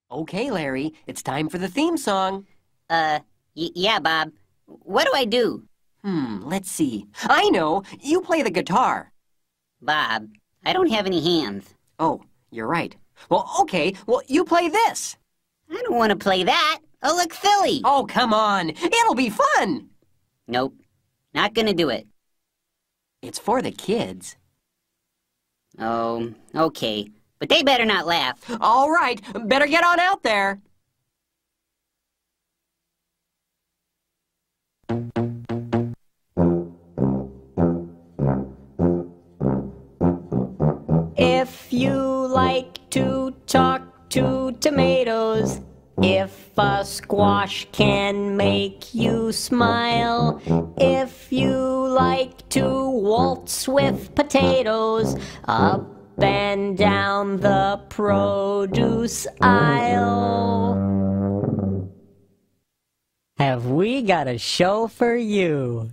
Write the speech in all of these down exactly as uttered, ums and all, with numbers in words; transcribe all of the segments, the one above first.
Okay, Larry, it's time for the theme song. Uh, y yeah, Bob. What do I do? Hmm, let's see. I know! You play the guitar. Bob, I don't have any hands. Oh, you're right. Well, okay, well, you play this. I don't want to play that. I'll look silly. Oh, come on. It'll be fun. Nope, not gonna do it. It's for the kids. Oh, okay. But they better not laugh. All right, better get on out there. If you like to talk to tomatoes, if a squash can make you smile, if you like to waltz with potatoes, up and down the produce aisle, have we got a show for you?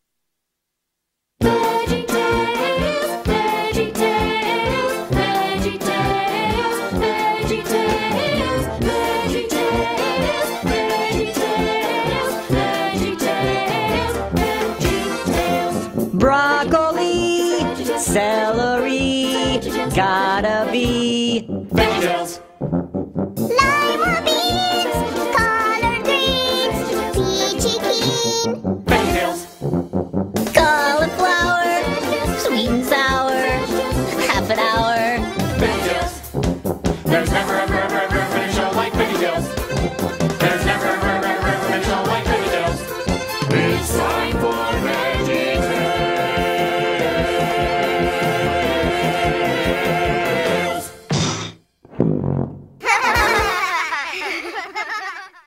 VeggieTales, VeggieTales, VeggieTales, VeggieTales, VeggieTales, VeggieTales, VeggieTales, VeggieTales. Broccoli, celery, gotta be VeggieTales. Lima beans, collard greens, peachy keen, VeggieTales. cauliflower, sweet and sour, half an hour. VeggieTales. There's never, ever, ever, ever been a show like VeggieTales.